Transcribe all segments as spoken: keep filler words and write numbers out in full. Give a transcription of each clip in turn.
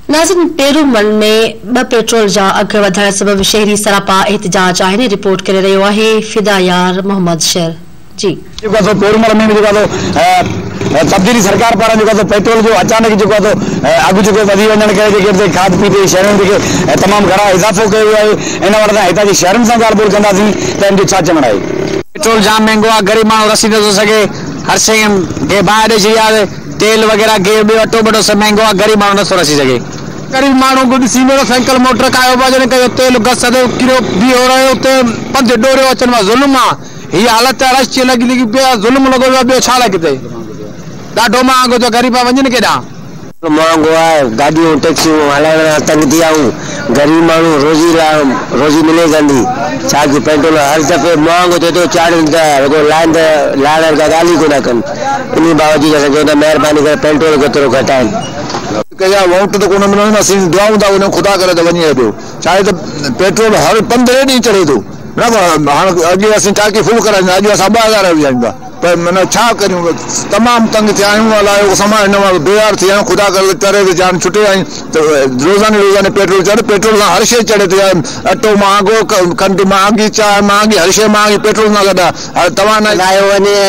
नाज़रीन पेरूमल में ब पेट्रोल जा अघ वधण सबब शहरी सरापा एहतजाज आहिनि। रिपोर्ट करे रहियो आहे फिदायार मोहम्मद शेर जी। जेको तो पेरूमल में जेको तो तब्दीली सरकार पारां जेको तो पेट्रोल जो अचानक जेको तो अघ जेको वधी वञण करे जेके खाद पीत शहरनि जेके तमाम घणा इज़ाफ़ो कयो आहे। इन वटि हितां जी शहरनि सां ॻाल्हि ॿोल कंदासीं त इन जो छा चवणु आहे। पेट्रोल जाम महंगो आहे, गरीब माण्हू रसी नथो सघे, हर शइ खे ॿाहिरि ॾेई छॾी आहे, तेल वग़ैरह गे ॿियो अटो बटो सभु महंगो आहे, गरीब माण्हू नथो रसी सघे। गरीब माण्हू को ॾिसी मोटरसाइकिल मोटर कायो भॼन कयो, तेल गस किलो बीहो रहियो उते पंधु डोरियो अचनि मां ज़ुल्म आहे। हीअ हालत आहे, रश लॻी लॻी पियो ज़ुल्म लॻो पियो, ॿियो छा लॻे किथे ॾाढो महांगो थियो, गरीब वञनि केॾां। महंगो आहे, गाॾियूं टैक्सियूं हलाइण तंग थी आहियूं, गरीब माण्हू रोज़ी रोज़ी मिले कंदी छा की पेट्रोल हर दफ़े महांगो थिए थो, चाढ़नि त लाइन त लाइण का ॻाल्हि ई कोन कनि। इन बावजूद असां चऊं था महिरबानी करे पेट्रोल केतिरो घटाइनि। वोट तो कोन मिलण, असीं दुआऊं था वञूं ख़ुदा करे त वञे पियो, छा आहे त पेट्रोल हर पंद्रहें ॾींहं चढ़े थो। हाणे अॻे असीं टांकी फुल कराईंदा, अॼु असां ॿ हज़ार विझायूं था, पर माना छा करियूं, तमामु तंग थिया आहियूं। अलाए समाज हिन मां बेहार थी विया आहियूं, ख़ुदा करे करे ते जान छुटे आहियूं त रोज़ाने रोज़ाने पेट्रोल चढ़े, पेट्रोल सां हर शइ चढ़े थी, अटो महांगो, खंडु महांगी, चांहि महांगी, हर शइ महांगी, पेट्रोल सां गॾु आहे। तव्हां न आयो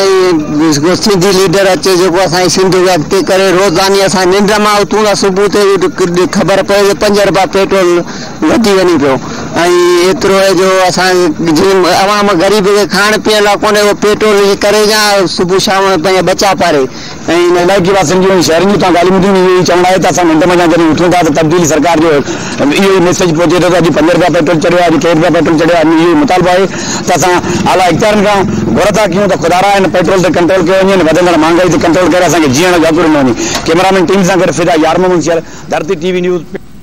वञे सिंधी लीडर अचे जेको असांजी सिंध खे अॻिते करे, रोज़ानी असां निंड मां उथूं था सुबुह ते ख़बर पए त पंज रुपया पेट्रोल वधी वञे पियो। ऐं एतिरो जो असां जीअं अवाम ग़रीब खे खाइण पीअण लाइ कोन्हे, उहो पेट्रोल जे करे या सुबुह शाम पंहिंजा बचा पारे। ऐं इन लाइ की बात सम्झो शहरनि जूं तव्हां ॻाल्हियूं ॿुधियूं, इहो ई चवणु आहे त असां निंड में जॾहिं उथूं था त तब्दीली सरकार जो इहो ई मैसेज पहुचे थो त अॼु पंज रुपया पेट्रोल चढ़ियो आहे, अॼु टे रुपया पेट्रोल चढ़ियो आहे। इहो मुतालबो आहे त असां आला इख़्तियारनि खां घुर था कयूं त ख़ुदा हिन पेट्रोल ते कंट्रोल कयो वञे, वधंदड़ महांगाई ते कंट्रोल करे असांखे जीअण जो अघु ॾिनो वञे। कैमरामैन टीम सां गॾु फिदा यार मोहम्मद शेर, धरती टीवी न्यूज़।